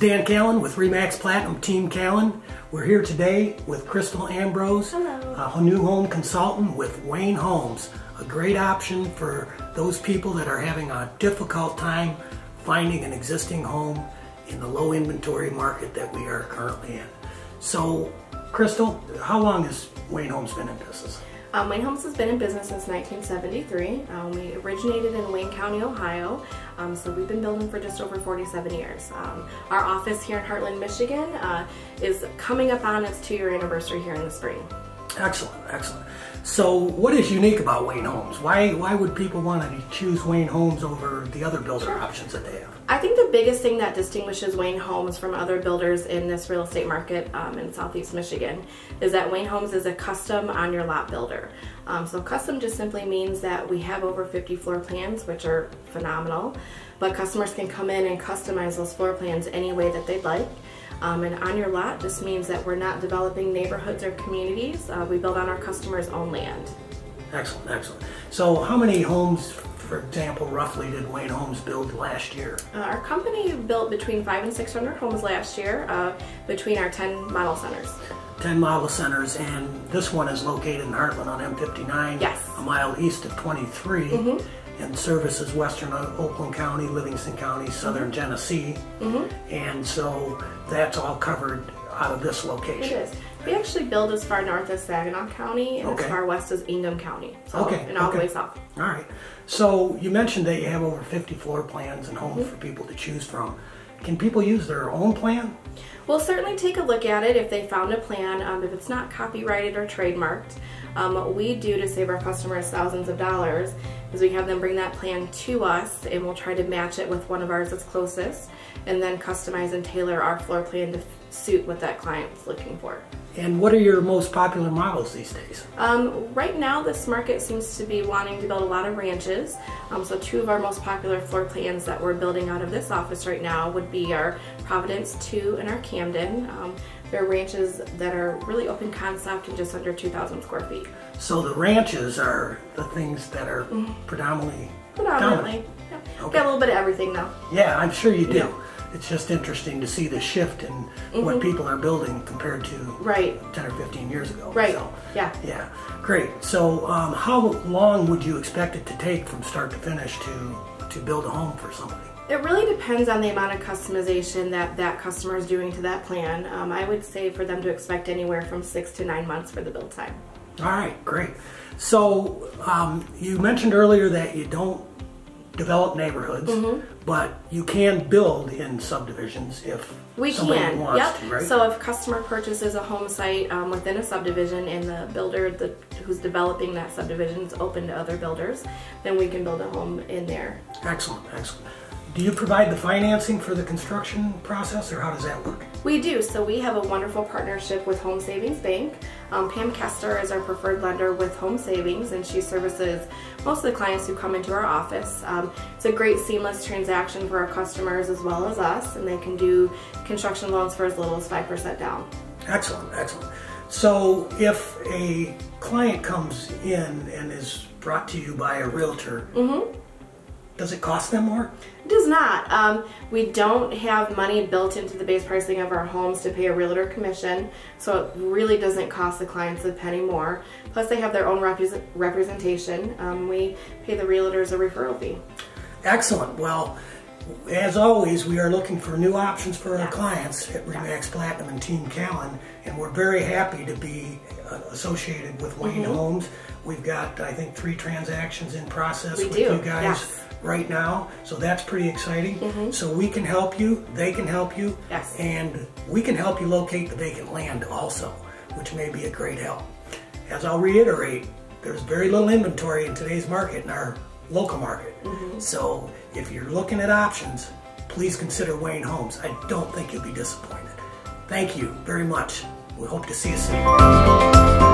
Dan Callan with Remax Platinum Team Callan. We're here today with Crystal Ambrose, a new home consultant with Wayne Homes. A great option for those people that are having a difficult time finding an existing home in the low inventory market that we are currently in. So, Crystal, how long has Wayne Homes been in business? Wayne Homes has been in business since 1973. We originated in Wayne County, Ohio, so we've been building for just over 47 years. Our office here in Hartland, Michigan is coming up on its 2-year anniversary here in the spring. Excellent, excellent. So what is unique about Wayne Homes? Why would people want to choose Wayne Homes over the other builder options that they have? I think the biggest thing that distinguishes Wayne Homes from other builders in this real estate market in Southeast Michigan is that Wayne Homes is a custom on your lot builder. So custom just simply means that we have over 50 floor plans, which are phenomenal, but customers can come in and customize those floor plans any way that they'd like. And on your lot just means that we're not developing neighborhoods or communities. We build on our customers' own land. Excellent, excellent. So how many homes, for example, roughly did Wayne Homes build last year? Our company built between 500 and 600 homes last year between our 10 model centers. 10 model centers, and this one is located in Hartland on M59, yes, a mile east of 23, and services western Oakland County, Livingston County, southern Genesee, and so that's all covered out of this location. It is. We actually build as far north as Saginaw County and as far west as Ingham County, so and all the way south. All right. So you mentioned that you have over 50 floor plans and homes for people to choose from. Can people use their own plan? We'll certainly take a look at it if they found a plan. If it's not copyrighted or trademarked, what we do to save our customers thousands of dollars is we have them bring that plan to us, and we'll try to match it with one of ours that's closest, and then customize and tailor our floor plan to suit what that client's looking for. And what are your most popular models these days? Right now this market seems to be wanting to build a lot of ranches. So 2 of our most popular floor plans that we're building out of this office right now would be our Providence 2 and our Camden. They're ranches that are really open concept and just under 2,000 square feet. So the ranches are the things that are predominantly Predominantly. Yeah. Got a little bit of everything though. Yeah, I'm sure you do. Yeah. It's just interesting to see the shift in what people are building compared to 10 or 15 years ago. Right. So, yeah. Yeah. Great. So how long would you expect it to take from start to finish to build a home for somebody? It really depends on the amount of customization that customer is doing to that plan. I would say for them to expect anywhere from 6 to 9 months for the build time. All right, great. So you mentioned earlier that you don't develop neighborhoods, but you can build in subdivisions if somebody wants to, right? So if customer purchases a home site within a subdivision and the builder who's developing that subdivision is open to other builders, then we can build a home in there. Excellent, excellent. Do you provide the financing for the construction process, or how does that work? We do. So we have a wonderful partnership with Home Savings Bank. Pam Kester is our preferred lender with Home Savings, and she services most of the clients who come into our office. It's a great seamless transaction for our customers as well as us, and they can do construction loans for as little as 5% down. Excellent, excellent. So if a client comes in and is brought to you by a realtor, does it cost them more? It does not. We don't have money built into the base pricing of our homes to pay a realtor commission, so it really doesn't cost the clients a penny more. Plus they have their own representation. We pay the realtors a referral fee. Excellent. Well, as always, we are looking for new options for our clients at Remax Platinum and Team Callan, and we're very happy to be associated with Wayne Homes. We've got, I think, 3 transactions in process with you guys right now, so that's pretty exciting. So we can help you, they can help you, and we can help you locate the vacant land also, which may be a great help. As I'll reiterate, there's very little inventory in today's market, in our local market. So if you're looking at options, please consider Wayne Homes. I don't think you'll be disappointed. Thank you very much. We hope to see you soon.